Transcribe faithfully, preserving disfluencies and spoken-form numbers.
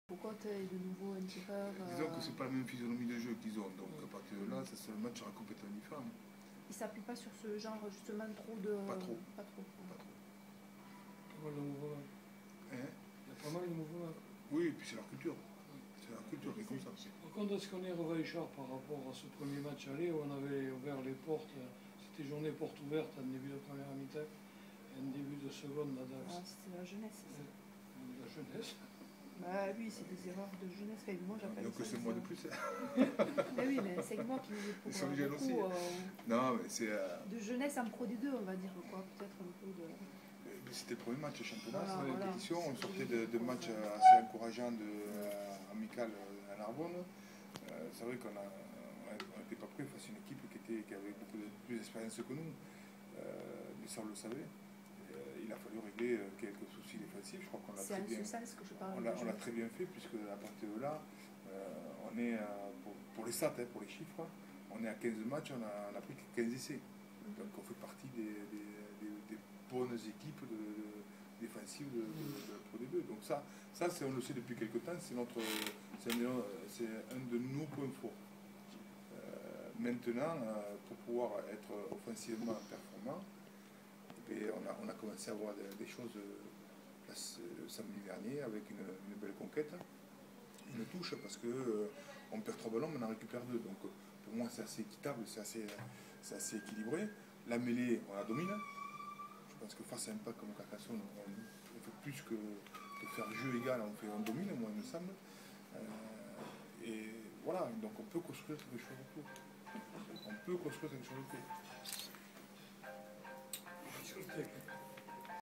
Cocotte est de nouveau un tireur. Euh... Disons que c'est pas la même physionomie de jeu qu'ils ont, donc à partir de là, ça, le match sera complètement différent. Il s'appuie pas sur ce genre justement trop de. Pas trop. Pas trop. Pas trop. Pas mal de mouvements. Hein? Il y a pas mal de mouvements. Oui, et puis c'est leur culture. C'est leur culture qui est comme ça. Par contre, est-ce qu'on est revailchard par rapport à ce premier match aller où on avait ouvert les portes, c'était journée porte ouverte en début de première mi-temps et en début de seconde à Dax. Ah, c'était la jeunesse. Ouais. La jeunesse. Bah oui, c'est des erreurs de jeunesse. Enfin, moi j'appelle Donc c'est moi de plus. Mais oui, mais c'est moi qui pour Ils sont euh, aussi. beaucoup, euh, non, mais c'est. Euh... De jeunesse en pro des deux, on va dire quoi. Peut-être un peu de. C'était le premier match championnat, Voilà, c'était voilà. compétition. On sortait de, de matchs assez encourageants de euh, amical à Narbonne. Euh, c'est vrai qu'on n'était pas prêt face à une équipe qui, était, qui avait beaucoup de, plus d'expérience que nous. Euh, mais ça, on le savait. Euh, il a fallu régler quelques soucis défensifs. Je crois qu'on l'a très bien. C'est en ce sens que je parle. On l'a très bien fait, puisque à partir de là, euh, on est, euh, pour, pour les stats, hein, pour les chiffres, on est à quinze matchs, on a, on a pris quinze essais. Mm-hmm. Donc on fait partie des, des, des, des bonnes équipes de, de, défensives de, de, de la Pro D deux. Donc ça, ça on le sait depuis quelques temps, c'est notre, c'est un, un de nos points forts. Euh, maintenant, euh, pour pouvoir être offensivement performant, et on, a, on a commencé à voir des, des choses le samedi dernier avec une, une belle conquête, une touche, parce que euh, on perd trois ballons, mais on en récupère deux. Donc pour moi, c'est assez équitable, c'est assez, assez équilibré. La mêlée, on la domine. Je pense que face à un pack comme Carcassonne, on, on fait plus que de faire jeu égal, on, fait, on domine, moi, il me semble. Euh, et voilà, donc on peut construire quelque chose autour. On peut construire quelque chose autour.